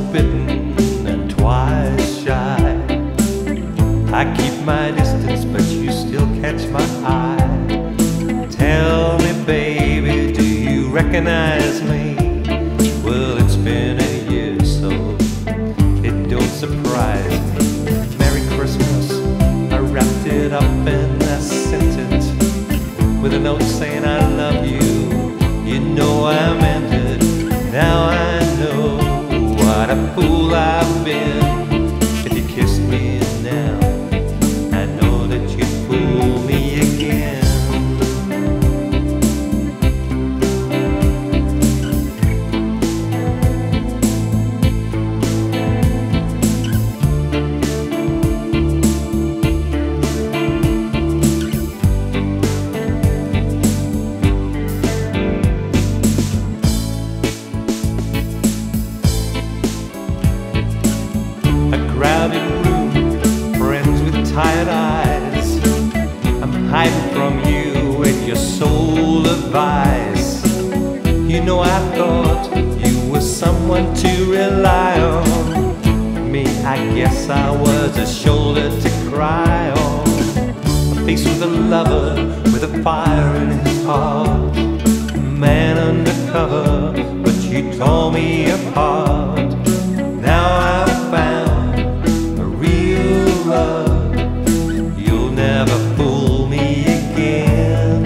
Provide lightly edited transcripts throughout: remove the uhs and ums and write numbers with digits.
bitten and twice shy. I keep my distance, but you still catch my eye. Tell me, baby, do you recognize me? Well, it's been a year, so it don't surprise me. Merry Christmas, I wrapped it up and I sent it with a note saying I love you. You know I meant it. Now I know what a fool I've been. If you kissed me now, I know that you'd fool me again. Crowded room, friends with tired eyes. I'm hiding from you and your soul advice. You know I thought you were someone to rely on. Me, I guess I was a shoulder to cry on. A face with a lover, with a fire in his heart. A man undercover, but you tore me apart. Now I've found love, you'll never fool me again.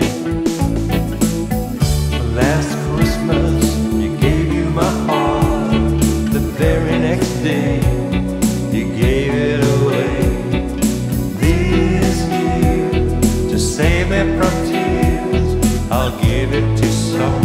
Last Christmas, you gave you my heart. The very next day, you gave it away. This year, to save me from tears, I'll give it to someone